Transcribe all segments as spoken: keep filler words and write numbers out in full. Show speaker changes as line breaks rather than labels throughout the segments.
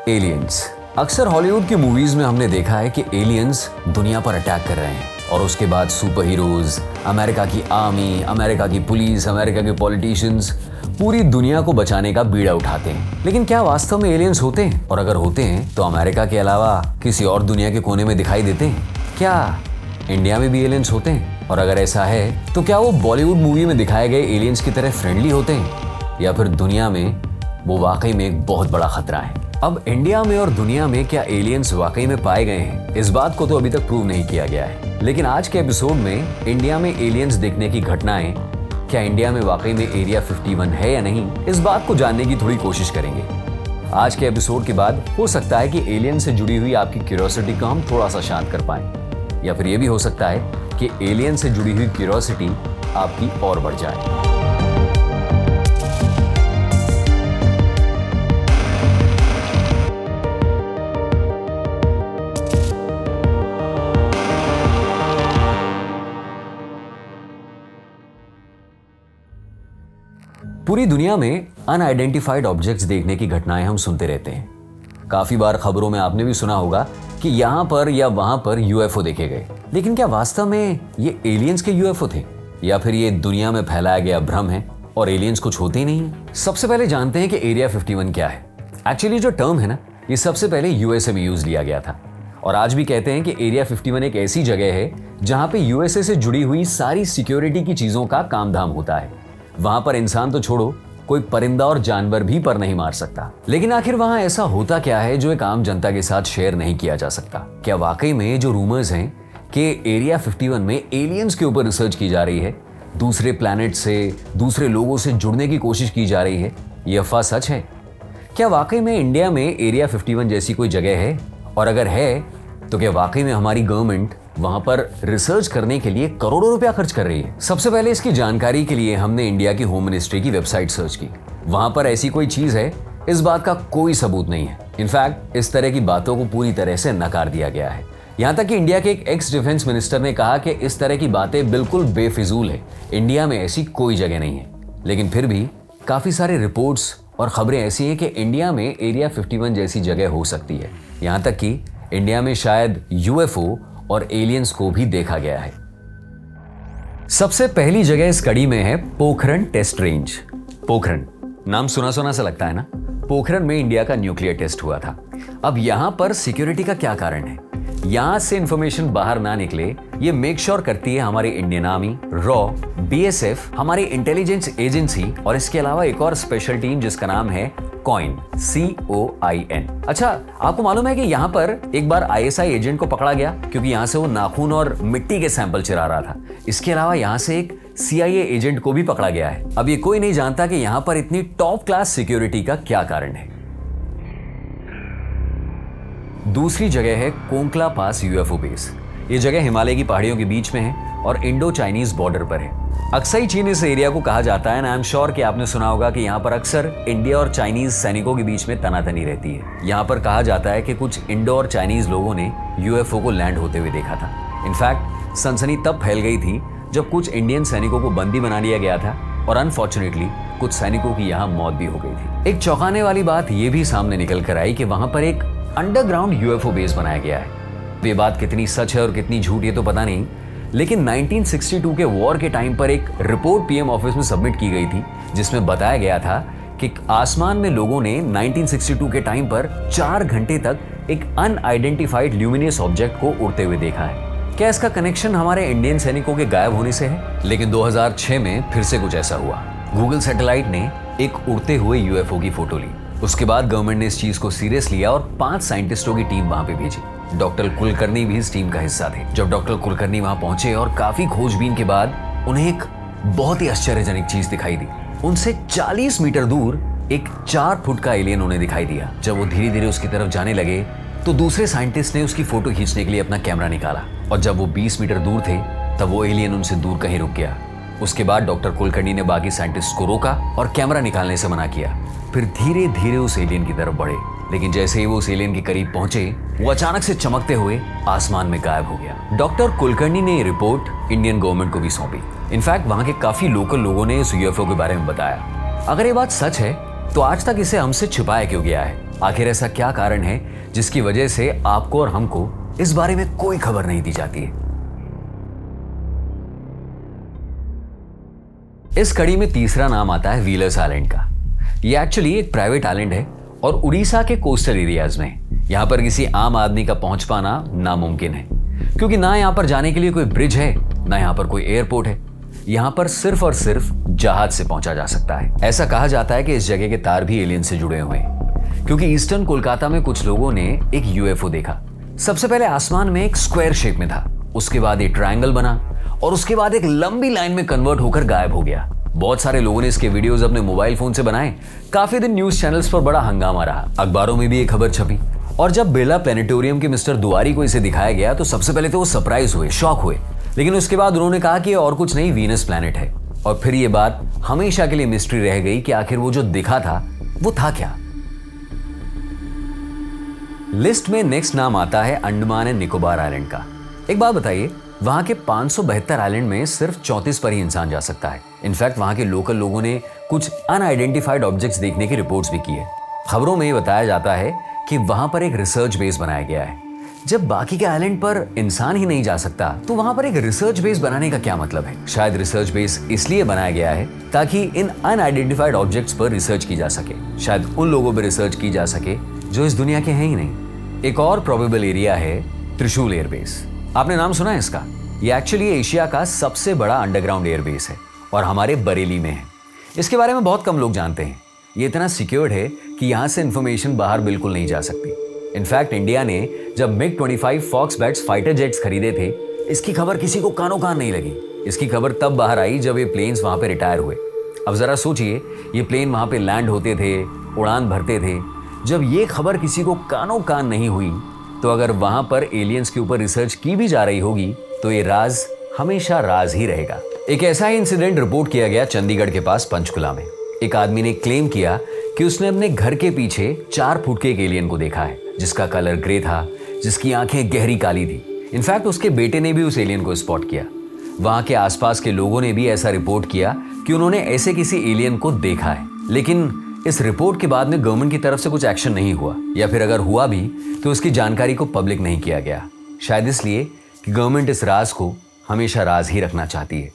Aliens. अक्सर Hollywood की movies में हमने देखा है कि एलियंस दुनिया पर अटैक कर रहे हैं और उसके बाद सुपर हीरोज, अमेरिका की आर्मी, अमेरिका की पुलिस, अमेरिका के पॉलिटिशियंस पूरी दुनिया को बचाने का बीड़ा उठाते हैं। लेकिन क्या वास्तव में एलियंस होते हैं? और अगर होते हैं तो अमेरिका के अलावा किसी और दुनिया के कोने में दिखाई देते हैं? क्या इंडिया में भी एलियंस होते हैं? और अगर ऐसा है तो क्या वो बॉलीवुड मूवी में दिखाए गए एलियंस की तरह फ्रेंडली होते हैं या फिर दुनिया में वो वाकई में एक बहुत बड़ा खतरा है? अब इंडिया में और दुनिया में क्या एलियंस वाकई में पाए गए हैं, इस बात को तो अभी तक प्रूव नहीं किया गया है। लेकिन आज के एपिसोड में इंडिया में एलियंस देखने की घटनाएं, क्या इंडिया में वाकई में एरिया इक्यावन है या नहीं, इस बात को जानने की थोड़ी कोशिश करेंगे। आज के एपिसोड के बाद हो सकता है कि एलियन से जुड़ी हुई आपकी क्यूरियोसिटी को हम थोड़ा सा शांत कर पाएं, या फिर यह भी हो सकता है कि एलियन से जुड़ी हुई क्यूरियोसिटी आपकी और बढ़ जाए। पूरी दुनिया में अनआइडेंटिफाइड ऑब्जेक्ट्स देखने की घटनाएं हम सुनते रहते हैं। काफी बार खबरों में आपने भी सुना होगा कि यहां पर या वहां पर यूएफओ देखे गए। लेकिन क्या वास्तव में ये एलियंस के यूएफओ थे या फिर ये दुनिया में फैलाया गया भ्रम है और एलियंस कुछ होते ही नहीं है? सबसे पहले जानते हैं कि एरिया इक्यावन क्या है। एक्चुअली जो टर्म है ना, ये सबसे पहले यूएसए में यूज लिया गया था और आज भी कहते हैं कि एरिया इक्यावन एक ऐसी जगह है जहां पे यूएसए से जुड़ी हुई सारी सिक्योरिटी की चीजों का काम धाम होता है। वहां पर इंसान तो छोड़ो, कोई परिंदा और जानवर भी पर नहीं मार सकता। लेकिन आखिर वहां ऐसा होता क्या है जो एक आम जनता के साथ शेयर नहीं किया जा सकता? क्या वाकई में जो रूमर्स हैं कि एरिया इक्यावन में एलियंस के ऊपर रिसर्च की जा रही है, दूसरे प्लैनेट से, दूसरे लोगों से जुड़ने की कोशिश की जा रही है, ये अफवाह सच है? क्या वाकई में इंडिया में एरिया इक्यावन जैसी कोई जगह है? और अगर है तो क्या वाकई में हमारी गवर्नमेंट वहां पर रिसर्च करने के लिए करोड़ों रुपया खर्च कर रही है? सबसे पहले इसकी जानकारी के लिए हमने इंडिया की होम मिनिस्ट्री की वेबसाइट सर्च की। वहां पर ऐसी कोई चीज है, इस बात का कोई सबूत नहीं है। इनफैक्ट इस तरह की बातों को पूरी तरह से नकार दिया गया है। यहां तक कि इंडिया के एक एक्स डिफेंस मिनिस्टर ने कहा कि इस तरह की बातें बिल्कुल बेफिजूल है, इंडिया में ऐसी कोई जगह नहीं है। लेकिन फिर भी काफी सारे रिपोर्ट्स और खबरें ऐसी हैं कि इंडिया में एरिया इक्यावन जैसी जगह हो सकती है। यहां तक कि इंडिया में शायद यूएफओ और एलियंस को भी देखा गया है। सबसे पहली जगह इस कड़ी में है पोखरण टेस्ट रेंज। पोखरण नाम सुना सुना सा लगता है ना? पोखरण में इंडिया का न्यूक्लियर टेस्ट हुआ था। अब यहां पर सिक्योरिटी का क्या कारण है? यहां से इंफॉर्मेशन बाहर ना निकले, ये मेक श्योर करती है हमारी इंडियन आर्मी, रॉ, बीएसएफ, हमारी इंटेलिजेंस एजेंसी और इसके अलावा एक और स्पेशल टीम जिसका नाम है coin, C O I N. अच्छा, आपको मालूम है कि यहाँ पर एक बार आईएसआई एजेंट को पकड़ा गया क्योंकि यहाँ से वो नाखून और मिट्टी के सैंपल चुरा रहा था। इसके अलावा यहाँ से एक सीआईए एजेंट को भी पकड़ा गया है। अब ये कोई नहीं जानता कि यहाँ पर इतनी टॉप क्लास सिक्योरिटी का क्या कारण है। दूसरी जगह है कोंकला पास यूएफओ बेस। ये जगह हिमालय की पहाड़ियों के बीच में है और इंडो चाइनीज बॉर्डर पर है। अक्सई चीन इस एरिया को कहा जाता है। आई एम श्योर कि आपने सुना होगा कि यहाँ पर अक्सर इंडिया और चाइनीज सैनिकों के बीच में तनातनी रहती है। यहाँ पर कहा जाता है कि कुछ इंडो और चाइनीज लोगों ने यूएफओ को लैंड होते हुए देखा था। इनफैक्ट सनसनी तब फैल गई थी जब कुछ इंडियन सैनिकों को बंदी बना लिया गया था और अनफॉर्चुनेटली कुछ सैनिकों की यहाँ मौत भी हो गई थी। एक चौंकाने वाली बात यह भी सामने निकल कर आई कि वहां पर एक अंडरग्राउंड यूएफओ बेस बनाया गया है। ये बात कितनी सच है और कितनी झूठ ये तो पता नहीं, लेकिन उन्नीस सौ बासठ के वॉर के टाइम पर एक रिपोर्ट पीएम ऑफिस में सबमिट की गई थी जिसमें बताया गया था कि आसमान में लोगों ने उन्नीस सौ बासठ के टाइम पर चार घंटे तक एक अनआइडेंटिफाइड ल्यूमिनियस ऑब्जेक्ट को उड़ते हुए देखा है। क्या इसका कनेक्शन हमारे इंडियन सैनिकों के गायब होने से है? लेकिन दो हज़ार छह में फिर से कुछ ऐसा हुआ। गूगल सैटेलाइट ने एक उड़ते हुए यूएफओ की फोटो ली। उसके बाद गवर्नमेंट ने इस चीज को सीरियस लिया और पांच साइंटिस्टों की टीम वहां पे भेजी। डॉक्टर कुलकर्णी भी इस टीम का हिस्सा थे। जब डॉक्टर कुलकर्णी वहां पहुंचे और काफी खोजबीन के बाद उन्हें एक बहुत ही आश्चर्यजनक चीज दिखाई दी। उनसे चालीस मीटर दूर एक चार फुट का एलियन उन्हें दिखाई दिया। जब वो धीरे धीरे उसकी तरफ जाने लगे तो दूसरे साइंटिस्ट ने उसकी फोटो खींचने के लिए अपना कैमरा निकाला और जब वो बीस मीटर दूर थे तब वो एलियन उनसे दूर कहीं रुक गया। उसके बाद डॉक्टर कुलकर्णी ने बाकी साइंटिस्ट को रोका और कैमरा निकालने से मना किया। फिर धीरे धीरे उस एलियन की तरफ बढ़े, लेकिन जैसे ही वो उस एलियन के करीब पहुंचे वो अचानक से चमकते हुए आसमान में गायब हो गया। डॉक्टर कुलकर्णी ने ये रिपोर्ट इंडियन गवर्नमेंट को भी सौंपी। इनफैक्ट वहां के काफी लोकल लोगों ने इस यूएफओ के बारे में बताया। अगर ये बात सच है तो आज तक इसे हमसे छुपाया क्यों गया है आखिर ऐसा क्या कारण है जिसकी वजह से आपको और हमको इस बारे में कोई खबर नहीं दी जाती है? इस कड़ी में तीसरा नाम आता है व्हीलर्स आइलैंड का। यह एक्चुअली एक प्राइवेट आइलैंड है और उड़ीसा के कोस्टल एरियाज में। यहां पर किसी आम आदमी का पहुंच पाना नामुमकिन है, क्योंकि ना यहां पर जाने के लिए कोई ब्रिज है, ना यहां पर कोई एयरपोर्ट है। यहां पर सिर्फ और सिर्फ जहाज से पहुंचा जा सकता है। ऐसा कहा जाता है कि इस जगह के तार भी एलियन से जुड़े हुए हैं, क्योंकि ईस्टर्न कोलकाता में कुछ लोगों ने एक यूएफओ देखा। सबसे पहले आसमान में एक स्क्वायर शेप में था, उसके बाद एक ट्रायंगल बना और उसके बाद एक लंबी लाइन में कन्वर्ट होकर गायब हो गया। बहुत सारे लोगों ने इसके वीडियोस अपने मोबाइल फोन से बनाए। काफी दिन न्यूज चैनल्स पर बड़ा हंगामा रहा, अखबारों में भी एक खबर छपी। और जब बेला प्लेनेटोरियम के मिस्टर दुआरी को इसे दिखाया गया तो सबसे पहले तो वो सरप्राइज हुए, शॉक हुए, लेकिन उसके बाद उन्होंने कहा कि और कुछ नहीं, वीनस प्लैनेट है। और फिर ये बात हमेशा के लिए मिस्ट्री रह गई कि आखिर वो जो दिखा था वो था क्या। लिस्ट में नेक्स्ट नाम आता है अंडमान एंड निकोबार आइलैंड का। एक बात बताइए, वहां के पाँच सौ बहत्तर आइलैंड में सिर्फ चौंतीस पर ही इंसान जा सकता है। इनफैक्ट वहां के लोकल लोगों ने कुछ अनआइडेंटिफाइड ऑब्जेक्ट्स देखने की रिपोर्ट्स भी की है। खबरों में बताया जाता है कि वहां पर एक रिसर्च बेस बनाया गया है। जब बाकी के आइलैंड पर इंसान ही नहीं जा सकता तो वहां पर एक रिसर्च बेस बनाने का क्या मतलब है? शायद रिसर्च बेस इसलिए बनाया गया है ताकि इन अनआइडेंटिफाइड ऑब्जेक्ट्स पर रिसर्च की जा सके, शायद उन लोगों पर रिसर्च की जा सके जो इस दुनिया के हैं ही नहीं। एक और प्रोबेबल एरिया है त्रिशूल एयरबेस। आपने नाम सुना है इसका? ये एक्चुअली एशिया का सबसे बड़ा अंडरग्राउंड एयरबेस है और हमारे बरेली में है। इसके बारे में बहुत कम लोग जानते हैं। ये इतना सिक्योर्ड है कि यहाँ से इंफॉर्मेशन बाहर बिल्कुल नहीं जा सकती। इनफैक्ट इंडिया ने जब मिग पच्चीस फॉक्स बैट्स फाइटर जेट्स खरीदे थे, इसकी खबर किसी को कानो कान नहीं लगी। इसकी खबर तब बाहर आई जब ये प्लेन्स वहाँ पे रिटायर हुए। अब जरा सोचिए, ये प्लेन वहाँ पे लैंड होते थे, उड़ान भरते थे। जब ये खबर किसी को कानो कान नहीं हुई तो अगर वहाँ पर एलियंस के ऊपर रिसर्च की भी जा रही होगी तो ये राज हमेशा राज ही रहेगा। एक ऐसा ही इंसिडेंट रिपोर्ट किया गया चंडीगढ़ के पास पंचकुला में। एक आदमी ने क्लेम किया कि उसने अपने घर के पीछे चार फुट के एक एलियन को देखा है, जिसका कलर ग्रे था, जिसकी आंखें गहरी काली थी। इनफैक्ट उसके बेटे ने भी उस एलियन को स्पॉट किया। वहां के आसपास के लोगों ने भी ऐसा रिपोर्ट किया कि उन्होंने ऐसे किसी एलियन को देखा है। लेकिन इस रिपोर्ट के बाद में गवर्नमेंट की तरफ से कुछ एक्शन नहीं हुआ, या फिर अगर हुआ भी तो उसकी जानकारी को पब्लिक नहीं किया गया। शायद इसलिए कि गवर्नमेंट इस राज को हमेशा राज ही रखना चाहती है।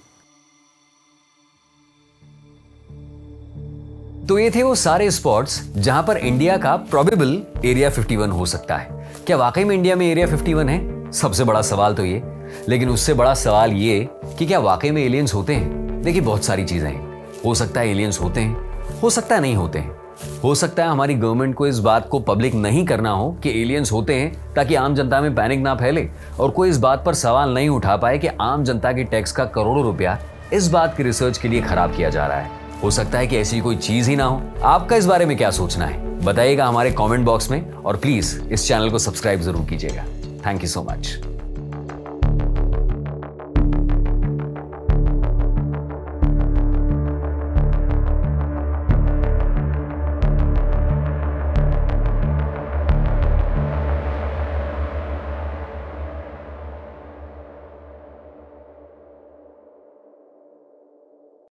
तो ये थे वो सारे स्पॉट्स जहां पर इंडिया का प्रोबेबल एरिया इक्यावन हो सकता है। क्या वाकई में इंडिया में एरिया इक्यावन है? सबसे बड़ा सवाल तो ये। लेकिन उससे बड़ा सवाल ये कि क्या वाकई में एलियंस होते हैं? देखिए, बहुत सारी चीजें हैं। हो सकता है एलियंस होते हैं, हो सकता है नहीं होते हैं। हो सकता है हमारी गवर्नमेंट को इस बात को पब्लिक नहीं करना हो कि एलियंस होते हैं, ताकि आम जनता में पैनिक ना फैले और कोई इस बात पर सवाल नहीं उठा पाए कि आम जनता के टैक्स का करोड़ों रुपया इस बात की रिसर्च के लिए खराब किया जा रहा है। हो सकता है कि ऐसी कोई चीज ही ना हो। आपका इस बारे में क्या सोचना है बताइएगा हमारे कमेंट बॉक्स में, और प्लीज इस चैनल को सब्सक्राइब जरूर कीजिएगा। Thank you so much.